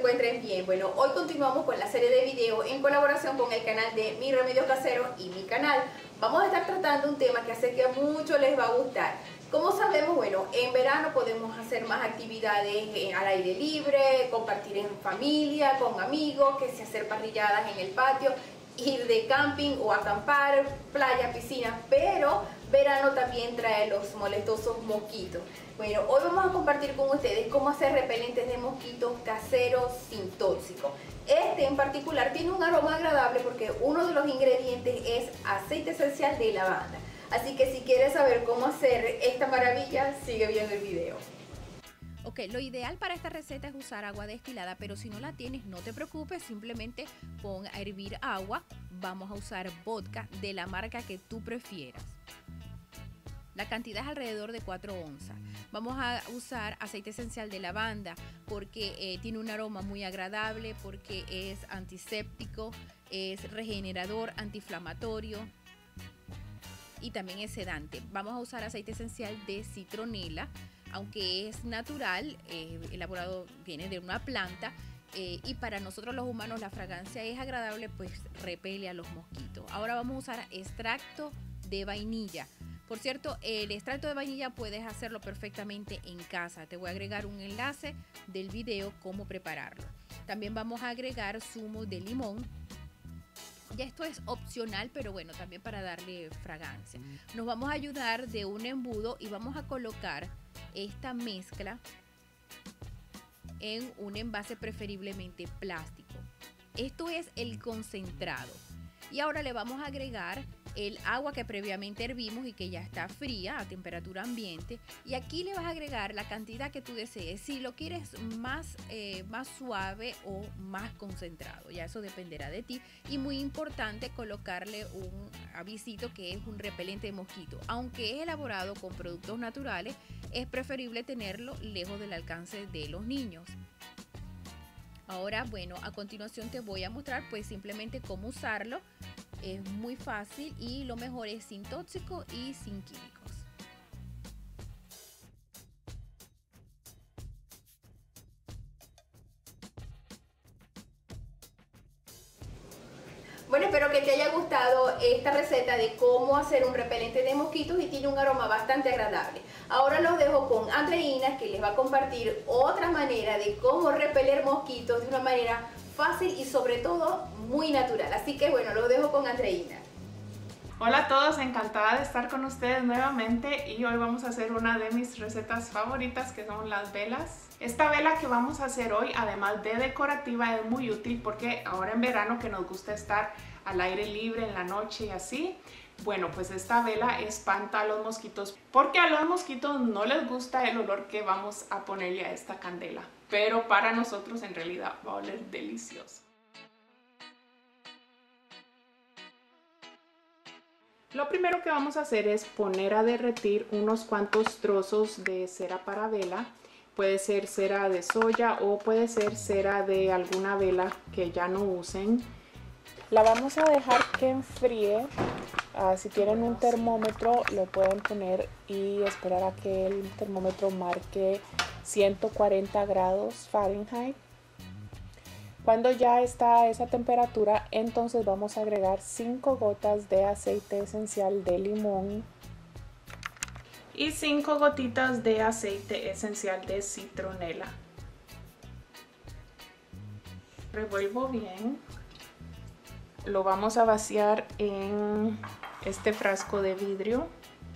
encuentren bien. Bueno, hoy continuamos con la serie de videos en colaboración con el canal de Mi Remedio Casero y mi canal. Vamos a estar tratando un tema que sé que a muchos les va a gustar. Como sabemos, bueno, en verano podemos hacer más actividades al aire libre, compartir en familia, con amigos, que se hacer parrilladas en el patio, ir de camping o acampar, playa, piscina, pero verano también trae los molestosos mosquitos. Bueno, hoy vamos a compartir con ustedes cómo hacer repelentes de mosquitos caseros sin tóxico. Este en particular tiene un aroma agradable porque uno de los ingredientes es aceite esencial de lavanda. Así que si quieres saber cómo hacer esta maravilla, sigue viendo el video. Ok, lo ideal para esta receta es usar agua destilada, pero si no la tienes, no te preocupes, simplemente pon a hervir agua. Vamos a usar vodka de la marca que tú prefieras. La cantidad es alrededor de 4 onzas. Vamos a usar aceite esencial de lavanda porque tiene un aroma muy agradable, porque es antiséptico, es regenerador, antiinflamatorio y también es sedante. Vamos a usar aceite esencial de citronela, aunque es natural, elaborado, viene de una planta, y para nosotros los humanos la fragancia es agradable, pues repele a los mosquitos. Ahora vamos a usar extracto de vainilla. Por cierto, el extracto de vainilla puedes hacerlo perfectamente en casa. Te voy a agregar un enlace del video cómo prepararlo. También vamos a agregar zumo de limón. Ya esto es opcional, pero bueno, también para darle fragancia. Nos vamos a ayudar de un embudo y vamos a colocar esta mezcla en un envase preferiblemente plástico. Esto es el concentrado. Y ahora le vamos a agregar el agua que previamente hervimos y que ya está fría a temperatura ambiente. Y aquí le vas a agregar la cantidad que tú desees. Si lo quieres más suave o más concentrado, ya eso dependerá de ti. Y muy importante colocarle un avisito que es un repelente de mosquito. Aunque es elaborado con productos naturales, es preferible tenerlo lejos del alcance de los niños. Ahora, bueno, a continuación te voy a mostrar pues simplemente cómo usarlo. Es muy fácil y lo mejor es sin tóxico y sin químicos. Bueno, espero que te haya gustado esta receta de cómo hacer un repelente de mosquitos y tiene un aroma bastante agradable. Ahora los dejo con Andreina, que les va a compartir otra manera de cómo repeler mosquitos de una manera fácil y sobre todo muy natural. Así que bueno, los dejo con Andreina. Hola a todos, encantada de estar con ustedes nuevamente y hoy vamos a hacer una de mis recetas favoritas, que son las velas. Esta vela que vamos a hacer hoy, además de decorativa, es muy útil porque ahora en verano que nos gusta estar al aire libre en la noche y así, bueno, pues esta vela espanta a los mosquitos porque a los mosquitos no les gusta el olor que vamos a ponerle a esta candela, pero para nosotros en realidad va a oler delicioso. Lo primero que vamos a hacer es poner a derretir unos cuantos trozos de cera para vela. Puede ser cera de soya o puede ser cera de alguna vela que ya no usen. La vamos a dejar que enfríe. Si tienen un termómetro lo pueden poner y esperar a que el termómetro marque 140 grados Fahrenheit. Cuando ya está a esa temperatura, entonces vamos a agregar 5 gotas de aceite esencial de limón y 5 gotitas de aceite esencial de citronela. Revuelvo bien. Lo vamos a vaciar en este frasco de vidrio.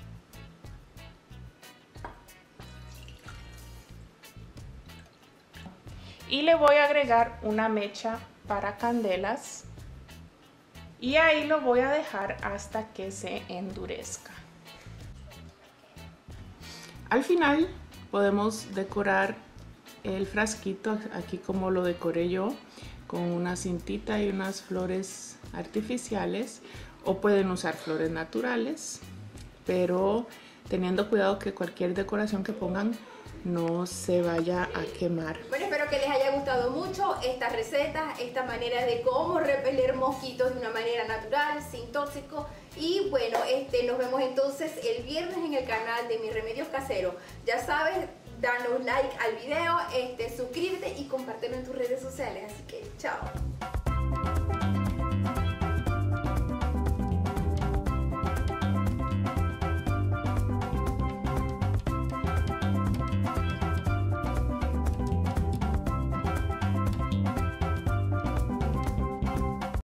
Y le voy a agregar una mecha para candelas y ahí lo voy a dejar hasta que se endurezca. Al final podemos decorar el frasquito, aquí como lo decoré yo, con una cintita y unas flores artificiales, o pueden usar flores naturales, pero teniendo cuidado que cualquier decoración que pongan no se vaya a quemar. Bueno, espero que les haya gustado mucho esta receta, esta manera de cómo repeler mosquitos de una manera natural, sin tóxico. Y bueno, nos vemos entonces el viernes en el canal de Mis Remedios Caseros. Ya sabes, danos like al video, suscríbete y compártelo en tus redes sociales. Chao.